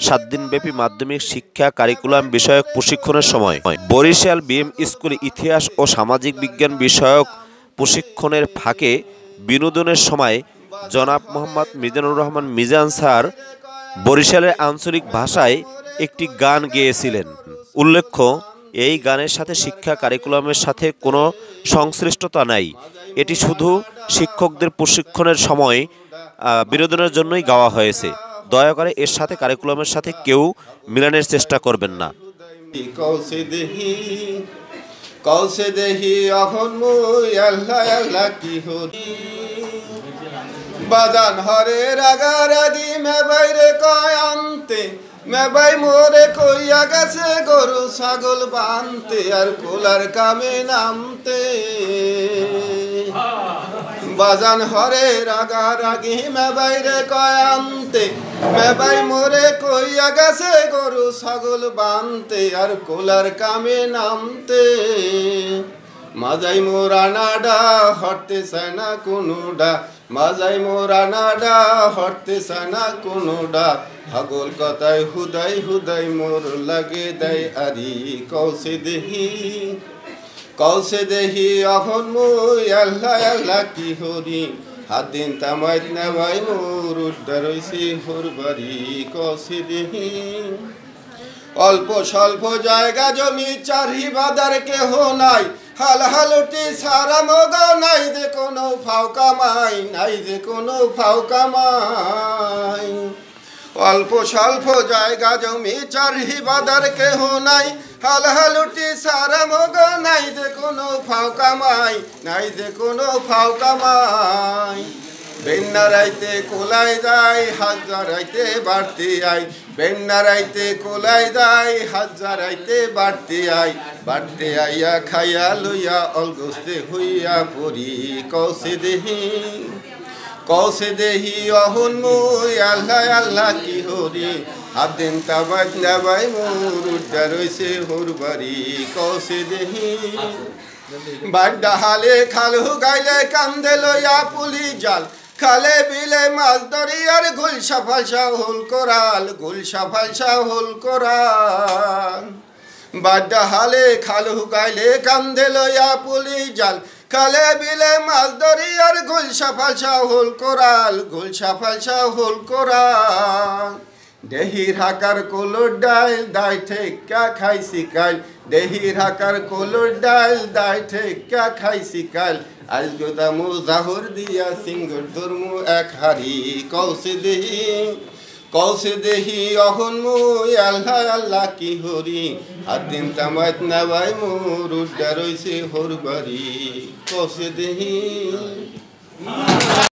7 দিনব্যাপী মাধ্যমিক শিক্ষা কারিকুলাম বিষয়ক প্রশিক্ষণের সময় বরিশাল বিএম স্কুলে ইতিহাস ও সামাজিক বিজ্ঞান বিষয়ক প্রশিক্ষণের ফাঁকে বিনোদনের সময় জনাব মোহাম্মদ মিজানুর রহমান মিজান স্যার বরিশালের আঞ্চলিক ভাষায় একটি গান গেয়েছিলেন। উল্লেখ্য, এই গানের সাথে শিক্ষা কারিকুলামের সাথে কোনো সংশ্লিষ্টতা নাই। এটি শুধু শিক্ষকদের প্রশিক্ষণের সময় বিনোদনের জন্যই গাওয়া হয়েছে। দয়া করে এর সাথে কারিকুলামের সাথে কেউ মিলানোর চেষ্টা করবেন না। কৌশে দেহি অহন মুই আল্লাহ আল্লাহ কি হরি বাদান হরে রাগা রাগি মে বাইরে কয় আনতে মে বাই মোরে কইয়া গেছে গরু ছাগল বানতে আর কোলার কামে নামতে বাজান হরে রাগা রাগি মে বাইরে কয় আনতে মে বাই মোরে কইয়া গেছে গরু ছাগল বানতে আর কোলার কামে নামতে মাজাই মোরা নাডা হরতে চায় না কোনোডা মাজাই মোরা নাডা হরতে চায় না কোনোডা হাগল কথায় হুদাই হুদাই মোর লাগে দেয় আরি কৌশে দেহি অহন মুই আল্লাহ আল্লাহ কি হরি হাত দিন তামাইত নেবাই মোর উদ্ধার হইছি হোর বাড়ি কৌশে দেহি অল্প স্বল্প জায়গা জমি চারি বাদার কেহ নাই হাল হালুটি সারা মগা নাই যে কোনো ফাও কামাই নাই যে কোনো ফাও কামাই অল্প স্বল্প জায়গা জমি চারি বাদার কেহ নাই হাল হালুটি সারা মগা নাই যে কোনো ফাও কামাই নাই যে কোনো ফাও কামাই বেন্নারাইতে কোলাই যায় হাজারাইতে বাড়তে আই বেন্নারাইতে কোলাই যায় হাজারাইতে বাড়তে আইয়া খাইয়া লইয়া অলগস্তে হইয়া পড়ি কৌশে দেহি অহন মুই আল্লাহ আল্লাহ কি হরি আদিন তাবাক নাবাই মোর উদ্ধার হইছে হোর বাড়ি কৌশে দেহি বাড্ডা হালে খালু গাইলে কান্দে লইয়া পুলি জাল খালে বিলে মাছ ধরি আর গুল সাফালসা হুল কোরাল বাড্ডা হালে খালু গাইলে কান্দে লইয়া পুলি জাল খালে বিলে মাছ ধরি আর গুল সাফালসা হুল কোরাল দেহির হাকার কোলর ডাইল দাই ঠেকা খাইছি কাল দেহির হাকার কোলর ডাইল দাই ঠেকা খাইছি কাল আজ গোদামু জাহর দিয়া সিঙ্গর ধর্মু এক হারি কৌশে দেহি অহন মুই আল্লাহ আল্লাহ কি হরি আদিন তামাত নাবাই মোর উদ্ধার হইছে হোর বাড়ি কৌশে দেহি।